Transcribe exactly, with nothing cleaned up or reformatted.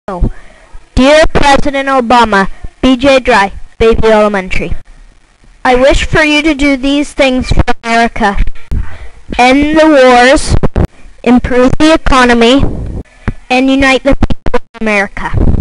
Oh. Dear President Obama, B J Dry, Baby Elementary. I wish for you to do these things for America. End the wars, improve the economy, and unite the people of America.